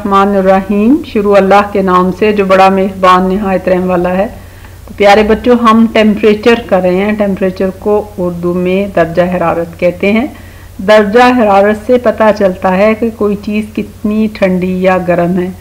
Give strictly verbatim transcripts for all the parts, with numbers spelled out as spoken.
रहमान शुरू अल्लाह के नाम से जो बड़ा मेहरबान निहायत रहम वाला है। तो प्यारे बच्चों, हम टेम्परेचर कर रहे हैं। टेम्परेचर को उर्दू में दर्जा हरारत कहते हैं। दर्जा हरारत से पता चलता है कि कोई चीज़ कितनी ठंडी या गर्म है,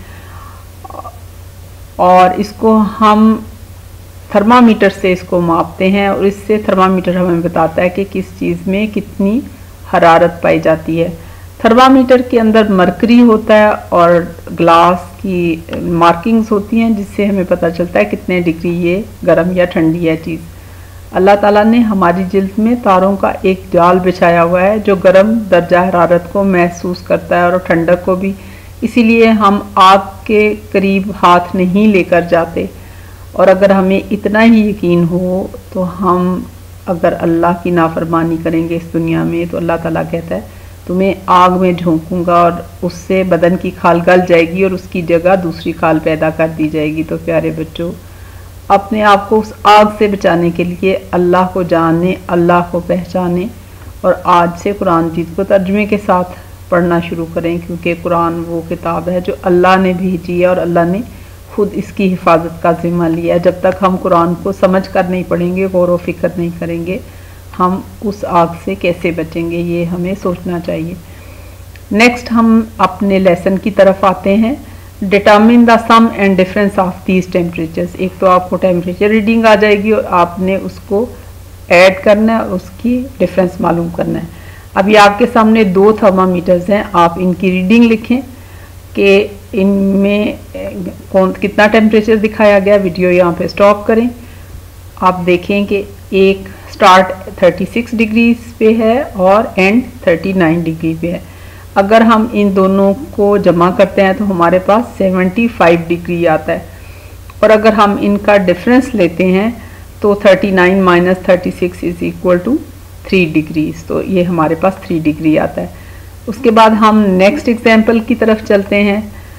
और इसको हम थर्मामीटर से इसको मापते हैं, और इससे थर्मामीटर हमें बताता है कि किस चीज़ में कितनी हरारत पाई जाती है। थर्मामीटर के अंदर मरकरी होता है और ग्लास की मार्किंग्स होती हैं, जिससे हमें पता चलता है कितने डिग्री ये गर्म या ठंडी है चीज़। अल्लाह ताला ने हमारी जिल्द में तारों का एक जाल बिछाया हुआ है जो गर्म दर्जा हरारत को महसूस करता है और ठंडक को भी। इसीलिए हम आग के करीब हाथ नहीं लेकर जाते। और अगर हमें इतना ही यकीन हो तो हम अगर अल्लाह की नाफरमानी करेंगे इस दुनिया में, तो अल्लाह ताला कहता है तुम्हें आग में झोंकूंगा और उससे बदन की खाल गल जाएगी और उसकी जगह दूसरी खाल पैदा कर दी जाएगी। तो प्यारे बच्चों, अपने आप को उस आग से बचाने के लिए अल्लाह को जाने, अल्लाह को पहचाने, और आज से कुरान मजीद को तर्जुमे के साथ पढ़ना शुरू करें, क्योंकि कुरान वो किताब है जो अल्लाह ने भेजी है और अल्लाह ने खुद इसकी हिफाजत का जिम्मा लिया है। जब तक हम कुरान को समझ कर नहीं पढ़ेंगे, गौर व फिक्र नहीं करेंगे, हम उस आग से कैसे बचेंगे, ये हमें सोचना चाहिए। नेक्स्ट हम अपने लेसन की तरफ आते हैं। Determine the sum and difference of these temperatures. एक तो आपको टेम्परेचर रीडिंग आ जाएगी और आपने उसको ऐड करना है, उसकी डिफरेंस मालूम करना है। अभी आपके सामने दो थर्मामीटर्स हैं, आप इनकी रीडिंग लिखें कि इनमें कौन कितना टेम्परेचर दिखाया गया। वीडियो यहाँ पे स्टॉप करें। आप देखें कि एक स्टार्ट छत्तीस डिग्री पे है और एंड उनतालीस डिग्री पे है। अगर हम इन दोनों को जमा करते हैं तो हमारे पास पचहत्तर डिग्री आता है, और अगर हम इनका डिफरेंस लेते हैं तो उनतालीस माइनस छत्तीस is equal to three degrees. तो ये हमारे पास थ्री डिग्री आता है। उसके बाद हम नेक्स्ट एग्जाम्पल की तरफ चलते हैं।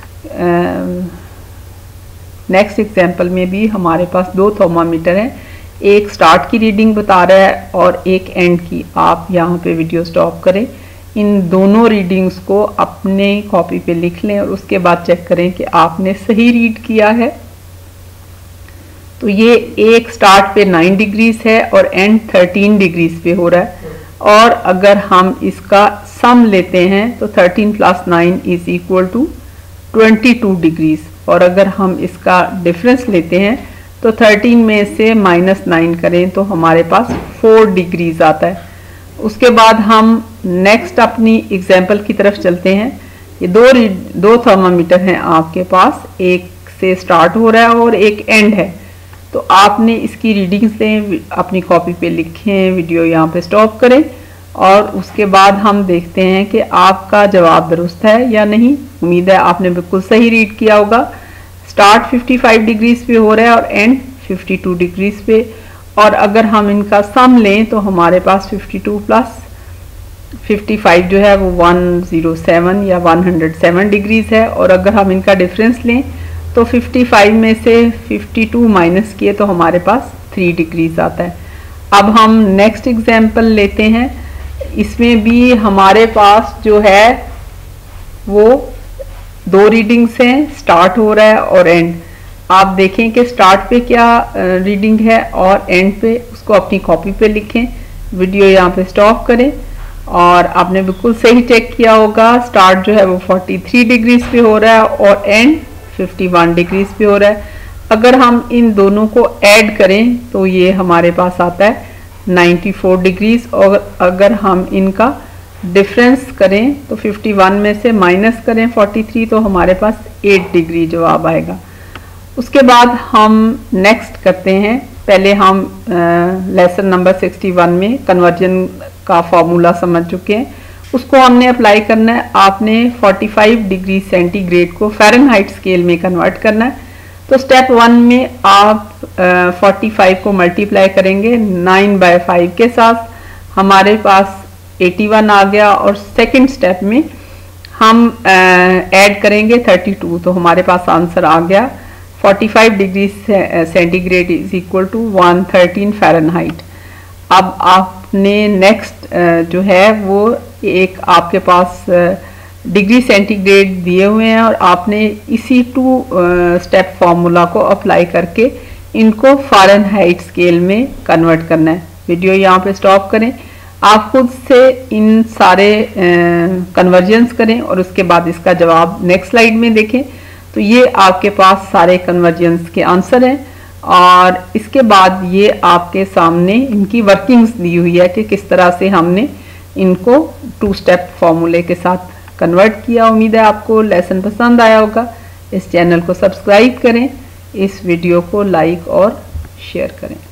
नेक्स्ट uh, एग्जाम्पल में भी हमारे पास दो थर्मामीटर हैं, एक स्टार्ट की रीडिंग बता रहा है और एक एंड की। आप यहाँ पे वीडियो स्टॉप करें, इन दोनों रीडिंग्स को अपने कॉपी पे लिख लें और उसके बाद चेक करें कि आपने सही रीड किया है। तो ये एक स्टार्ट पे नाइन डिग्रीज है और एंड थर्टीन डिग्रीज पे हो रहा है, और अगर हम इसका सम लेते हैं तो thirteen plus nine is equal to twenty two degrees, और अगर हम इसका डिफरेंस लेते हैं तो थर्टीन में से माइनस नाइन करें तो हमारे पास फोर डिग्रीज आता है। उसके बाद हम नेक्स्ट अपनी एग्जाम्पल की तरफ चलते हैं। ये दो दो थर्मामीटर हैं आपके पास, एक से स्टार्ट हो रहा है और एक एंड है। तो आपने इसकी रीडिंग्स लें, अपनी कॉपी पे लिखें, वीडियो यहाँ पे स्टॉप करें, और उसके बाद हम देखते हैं कि आपका जवाब दुरुस्त है या नहीं। उम्मीद है आपने बिल्कुल सही रीड किया होगा। स्टार्ट पचपन डिग्रीज पे हो रहा है और एंड बावन डिग्रीज पे, और अगर हम इनका सम लें तो हमारे पास बावन प्लस पचपन जो है वो एक सौ सात या एक सौ सात डिग्रीज है, और अगर हम इनका डिफरेंस लें तो पचपन में से बावन माइनस किए तो हमारे पास थ्री डिग्रीज आता है। अब हम नेक्स्ट एग्जाम्पल लेते हैं। इसमें भी हमारे पास जो है वो दो रीडिंग्स हैं, स्टार्ट हो रहा है और एंड। आप देखें कि स्टार्ट पे क्या रीडिंग है और एंड पे, उसको अपनी कॉपी पे लिखें, वीडियो यहाँ पे स्टॉप करें, और आपने बिल्कुल सही चेक किया होगा। स्टार्ट जो है वो तैंतालीस डिग्रीज पे हो रहा है और एंड इक्यावन डिग्रीज पे हो रहा है। अगर हम इन दोनों को ऐड करें तो ये हमारे पास आता है चौरानवे डिग्रीज, और अगर हम इनका डिफरेंस करें तो इक्यावन में से माइनस करें तैंतालीस तो हमारे पास आठ डिग्री जवाब आएगा। उसके बाद हम नेक्स्ट करते हैं। पहले हम लेसन नंबर इकसठ में कन्वर्जन का फॉर्मूला समझ चुके हैं, उसको हमने अप्लाई करना है। आपने पैंतालीस डिग्री सेंटीग्रेड को फ़ारेनहाइट स्केल में कन्वर्ट करना है। तो स्टेप वन में आप पैंतालीस को मल्टीप्लाई करेंगे नाइन बाय फाइव के साथ, हमारे पास इक्यासी आ गया, और सेकंड स्टेप में हम ऐड करेंगे बत्तीस, तो हमारे पास आंसर आ गया पैंतालीस degree centigrade is equal to एक सौ तेरह फ़ारेनहाइट। अब आपने नेक्स्ट जो है वो एक आपके पास डिग्री सेंटीग्रेड दिए हुए हैं और आपने इसी टू स्टेप फॉर्मूला को अप्लाई करके इनको फ़ारेनहाइट स्केल में कन्वर्ट करना है। वीडियो यहाँ पे स्टॉप करें, आप खुद से इन सारे कन्वर्जन्स करें और उसके बाद इसका जवाब नेक्स्ट स्लाइड में देखें। तो ये आपके पास सारे कन्वर्जन्स के आंसर हैं और इसके बाद ये आपके सामने इनकी वर्किंग्स दी हुई है कि किस तरह से हमने इनको टू स्टेप फॉर्मूले के साथ कन्वर्ट किया। उम्मीद है आपको लेसन पसंद आया होगा। इस चैनल को सब्सक्राइब करें, इस वीडियो को लाइक और शेयर करें।